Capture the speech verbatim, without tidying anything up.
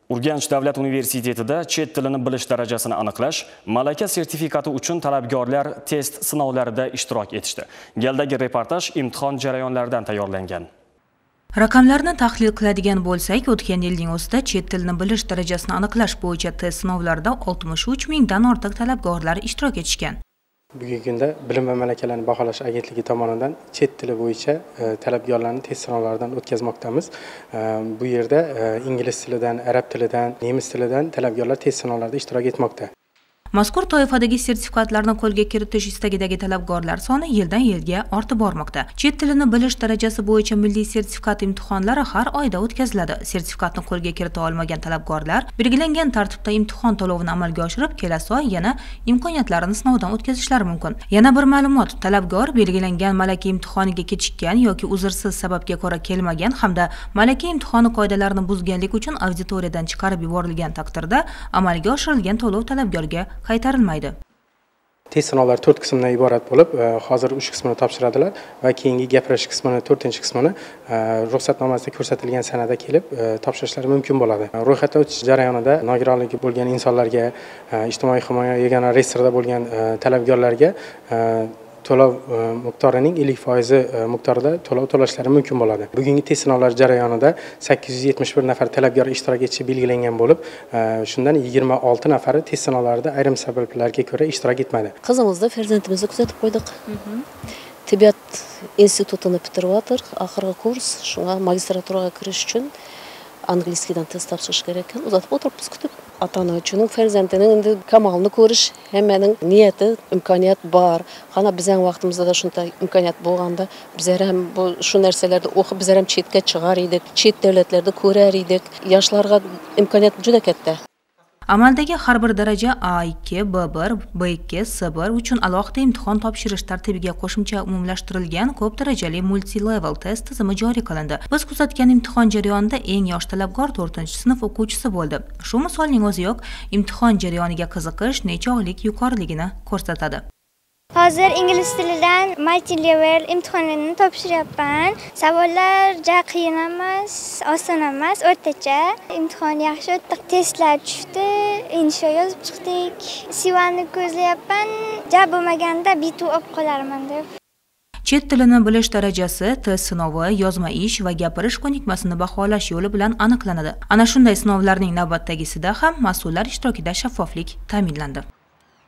Urganch davlat universitetida chet tilini bilish darajasini aniqlash, malaka sertifikati uchun talabgorlar test sinovlarida ishtirok etishdi. Galdagi reportaj imtihon jarayonlaridan tayyorlangan. Raqamlarni tahlil qiladigan bo'lsak, o'tgan yilning o'zida chet tilini bilish darajasini aniqlash bo'yicha test sinovlarida oltmish uch mingdan ortiq talabgorlar ishtirok etishgan. Bugungi kunda Bilim va malakalarni baholash agentligi tomonidan chet tili bo'yicha talabgorlarni test sinovlaridan o'tkazmoqdamiz. Bu yerda ingliz tilidan, arab tilidan, nemis tilidan talabgorlar test sinovlarida ishtirok etmoqda. Mazkur toifadagi sertifikatlarni qo'lga kiritish istagidagi talabgorlar soni yildan yilga ortib bormoqda. Chet tilini bilish darajasi bo'yicha milliy sertifikat imtihonlari har oyda o'tkaziladi. Sertifikatni qo'lga kirita olmagan talabgorlar belgilangan tartibda imtihon to'lovini amalga oshirib, kelasi oy yana imkoniyatlarini sinovdan o'tkazishlari mumkin. Yana bir ma'lumot, talabgor belgilangan malaka imtihoniga kechikkan yoki uzrsiz sababga ko'ra kelmagan hamda malaka imtihoni qoidalarini buzganlik uchun auditoriyadan chiqarib yuborilgan taqdirda amalga oshirilgan to'lov talabgorga qaytarilmaydi. Test sinovlari to'rt qismdan iborat bo'lib, hozir uch qismini topshiradilar va keyingi gapirish qismini, to'rtinchi qismini ruxsatnomasida ko'rsatilgan sanada kelib topshirishlari mumkin bo'ladi. Ro'yxatdan o'tish jarayonida nogironligi bo'lgan insonlarga, ijtimoiy himoya yagona reyestrida bo'lgan talabgorlarga to'lov miqdorining ellik foiz miqdorida to'lov to'lashlari mumkin bo'ladi. Bugungi test sinovlari jarayonida sakkiz yuz yetmish bir nafar talabgor ishtirok etishi belgilangan bo'lib, shundan yigirma olti nafari test sinovlarida ayrim sabablarga ko'ra ishtirok etmadi. Qizimizni, farzandimizni kuzatib qo'ydik. Tibbiyot institutini bitirib, oxirgi kurs, shunga magistraturaga kirish uchun angliyskidan test topshirish kerak ekan. Uzatib o'tiribmiz kutib. Ata-ona uchun farzandining endi kamolini ko'rish hammaning niyati, imkoniyat bor. Qana bizning vaqtimizda da shunday imkoniyat bo'lganda, bizlar ham bu shu narsalarda o'qib, bizlar ham chetga chiqar edik, chet davlatlarda ko'rar edik. Yoshlarga imkoniyat juda katta. Amaldagi har bir daraja A ikki, B bir, B ikki, S bir uchun alohida imtihon topshirish tartibiga qo'shimcha umumlashtirilgan ko'p darajali multi-level test tizimi joriy qilindi. Biz kuzatgan imtihon jarayonida eng yosh talabgor to'rtinchi sinf o'quvchisi bo'ldi. Shu misolning o'ziyoq imtihon jarayoniga qiziqish necha oylik yuqoriligini ko'rsatadi. Hozir ingliz tilidan multi-level imtihonini topshiryapman. Savollar juda qiyin emas, oson emas, o'rtacha. Imtihon yaxshi o'tdi, testlar tushdi, insho yozib chiqdik. Sivani ko'zlayapman, ja bo'lmaganda B two olib qolarman deb. Chet tilini bilish darajasi test sinovi, yozma ish va gapirish ko'nikmasini baholash yo'li bilan aniqlanadi. Ana shunday sinovlarning navbatdagisida ham mas'ullar ishtirokida shaffoflik ta'minlandi.